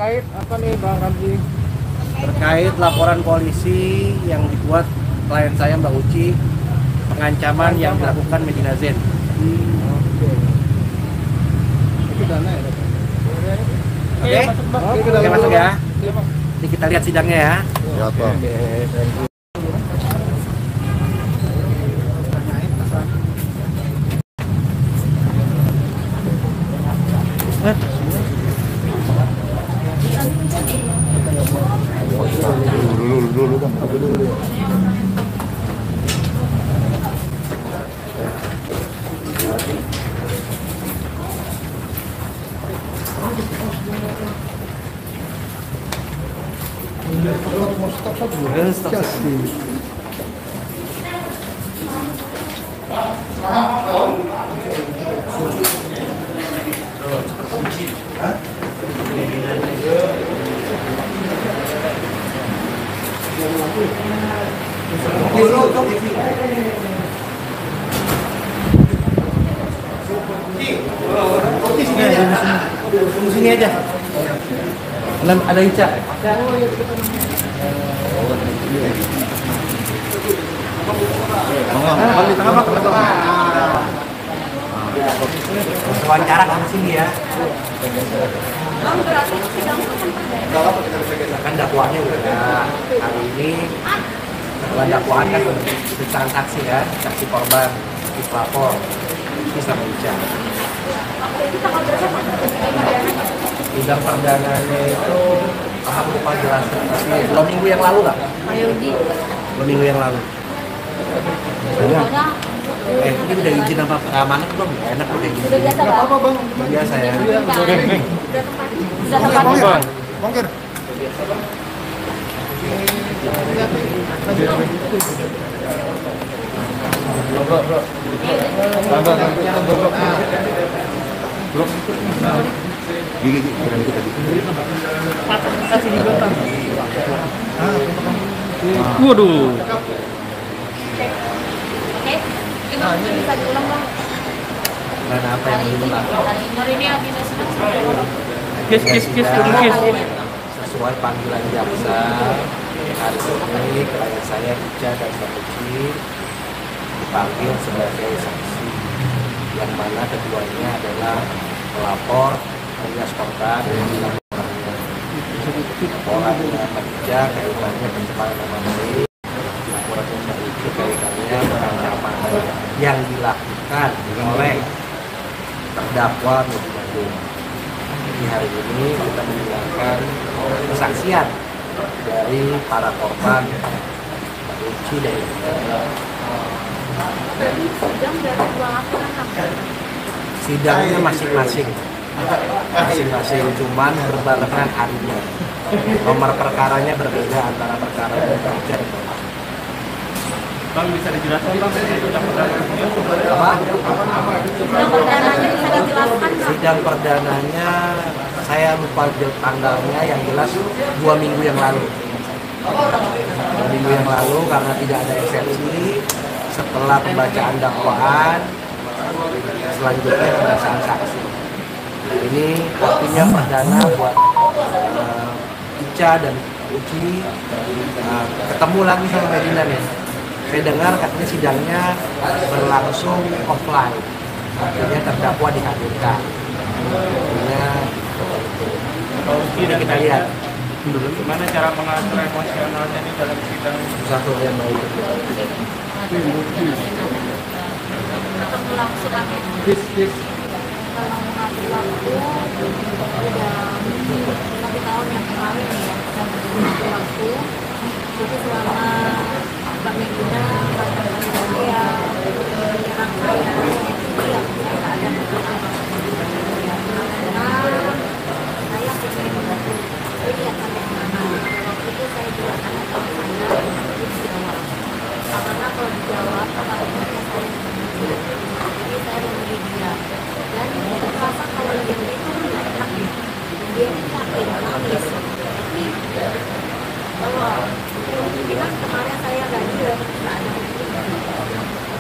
terkait apa nih Bang Ramzi? Terkait laporan polisi yang dibuat klien saya Mbak Uci, pengancaman yang dilakukan Medina Zen. Oke. Itu dana ya? Oke, masuk ya. Jadi kita lihat sidangnya ya. Ya, Pak. Dulu kan. Stop. Sini aja. Ada Ica. Wawancara kamu sini ya. Kan dakwaannya udah hari ini setelah dakwaan kan pemeriksaan saksi ya, saksi korban, saksi pelapor, ini sama Ica. Sidang perdananya itu aku lupa jelaskan, tapi 2 minggu yang lalu lah. 2 minggu yang lalu. Ini udah izin apa keamanan belum? Enak udah kayak gini. Udah biasa, Bang. Apa Bang? Biasa ya. Sudah tempatnya. Bongkir. Gigi, berani kita Kasih di belakang. Waduh. Oke. Ini bisa diulang, Bang. Dan apa yang diulang? Hari ini agenda sidang Kis. Sesuai panggilan jaksa hari ini klien saya Ica dan Mbak Uci dipanggil sebagai saksi, yang mana keduanya adalah pelapor alias korban yang dilaporkan. Laporannya Mbak Ica kaitannya pencemaran nama baik, laporannya Mbak Uci kaitannya pengancaman yang dilakukan oleh terdakwa Medina Zen. Di hari ini kita mendengarkan kesaksian dari para korban Mbak Uci dan sidang dari dua laporan apa? sidangnya masing-masing, cuman berbarengan harinya. Nomor perkaranya berbeda antara perkara Mbak Uci dan Mbak Uci. Bang, bisa dijelaskan Bang sidang perdananya? Apa? Sidang perdananya bisa dijelaskan, Bang. Sidang perdananya saya lupa tanggalnya, yang jelas 2 minggu yang lalu. 2 minggu yang lalu karena tidak ada eksepsi. Setelah pembacaan dakwaan, selanjutnya pemeriksaan saksi. Ini waktunya perdana buat Ica dan Uci ketemu lagi sama Medina nih. Saya dengar katanya sidangnya berlangsung offline, artinya terdakwa dihadirkan. Artinya Tidak kita lihat gimana cara mengatur emosionalnya nih dalam sidang. satu yang baik. Ketemu langsung lagi. Kalau mengatur waktu udah 1 tahun yang kemarin ya, kita mengatur waktu. Jadi selama Mbak Medina, Mbak saya, menyerang saya, itu yang tidak ada masalah. Karena saya ingin lihat sampai mana. Waktu itu saya juga tanya sama saya, itu dijawab. Karena kalau dijawab, kalau saya sendiri, jadi saya memilih dia. Dan terasa kalau dia itu tidak enak, dia ini yakin, nangis. Tapi kalau bilang kemarin saya nggak ada bukti.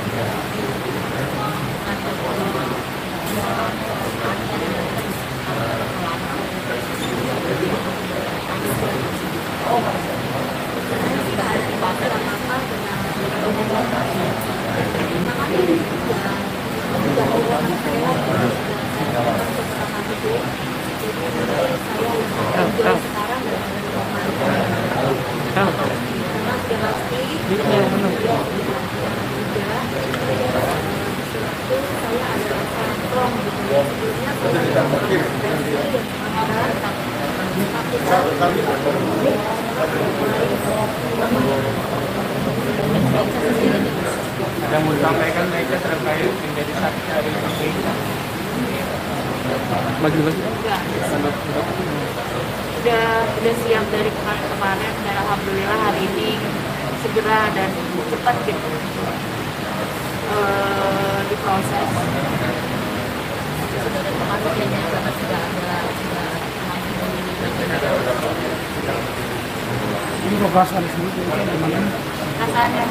Yang mau disampaikan mereka terkait menjadi saksi dari udah siap dari kemarin-kemarin dan alhamdulillah hari ini segera dan cepat gitu diproses. Ini perasaan sendiri gimana? Rasanya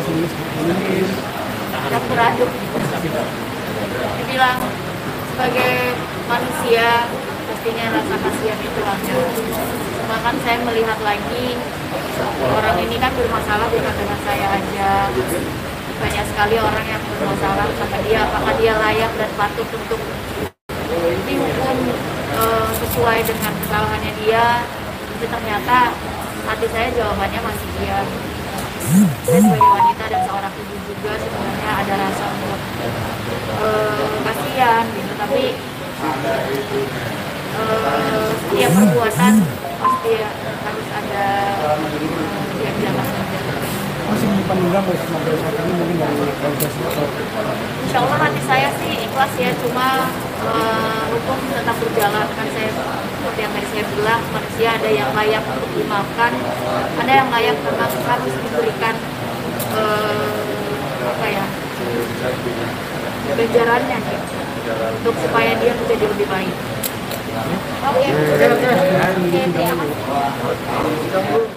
campur aduk. Dibilang sebagai manusia pastinya rasa kasihan itu ada. Cuma kan saya melihat lagi orang ini kan bermasalah bukan dengan saya aja. Banyak sekali orang yang bermasalah sama dia, apakah dia layak dan patut untuk dihukum sesuai dengan kesalahannya dia. Tapi ternyata hati saya jawabannya masih dia. Saya sebagai wanita dan seorang ibu juga sebenarnya ada rasa untuk kasihan gitu, tapi setiap perbuatan pasti harus ada yang jalan. Masih menyimpan dendam sampai saat ini mungkin dari proses atau Insya Allah hati saya sih ikhlas ya, cuma hukum tetap berjalan kan. Saya seperti yang tadi saya bilang, manusia ada yang layak untuk dimaafkan, ada yang layak memang harus diberikan ganjarannya gitu, untuk supaya dia menjadi lebih baik. Oke, terima kasih.